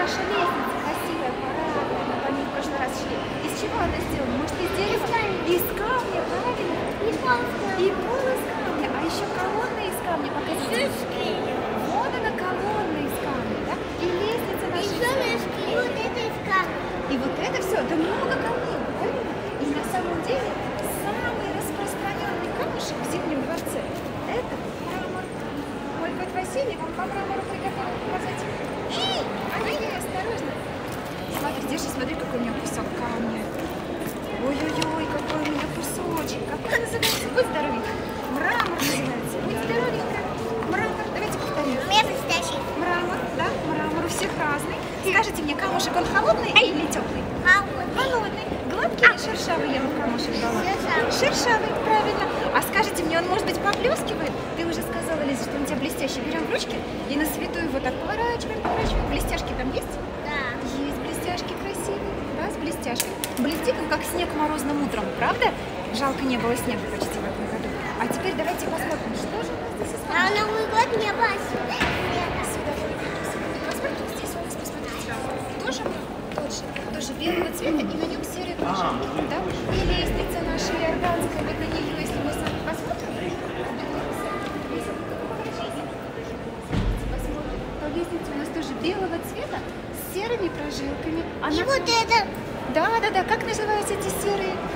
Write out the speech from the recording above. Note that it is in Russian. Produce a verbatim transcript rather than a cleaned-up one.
наша лестница красивая, парадная, мы по ней в прошлый раз шли. Из чего она сделана? Может, из дерева? Из камня, правильно? И пол из камня. И пол из камня, а еще колонна из камня. Покажите. Вот она, колонна из камня, да? И лестница наша. Еще мешки. И вот это из камня. И вот это все, да много камней, правильно? И на самом деле самый распространенный камешек в Зимнем дворце – это мрамор. Мой кот Василий вам по мрамору приготовил показать. Ай-яй, осторожно. Смотри, держи, смотри, какой у меня кусок камня. Ой-ой-ой, какой у меня кусочек. Какой называется? Будь здоровенька. Мрамор называется. Будь здоровенька. Мрамор. Давайте повторим. У меня предстоящий. Мрамор, да? Мрамор у всех разный. Скажите мне, камушек он холодный или теплый? Холодный. Холодный. Гладкий или шершавый я бы камушек дала? Шершавый. Шершавый, правильно. А скажите мне, он, может быть, поблескивает? Ты уже сказала, Лиза, что он у тебя блестящий. Берем в ручки и на свету его так поворачиваем, поворачиваем. Блестяшки там есть? Да. Есть блестяшки красивые, да, с блестяшкой. Блестит он, как снег морозным утром, правда? Жалко, не было снега почти в этом году. А теперь давайте посмотрим, что же у нас здесь из А Новый год не было. Посмотрите, здесь у нас, посмотрите, тоже, тот же, тоже белого цвета, и на нем серые кружки, да? И лестница наша иорданская, вот на нее, если мы с вами посмотрим, посмотрим, то лестница у нас тоже белого цвета, с серыми прожилками. Она... И вот это. Да, да, да, как называются эти серые?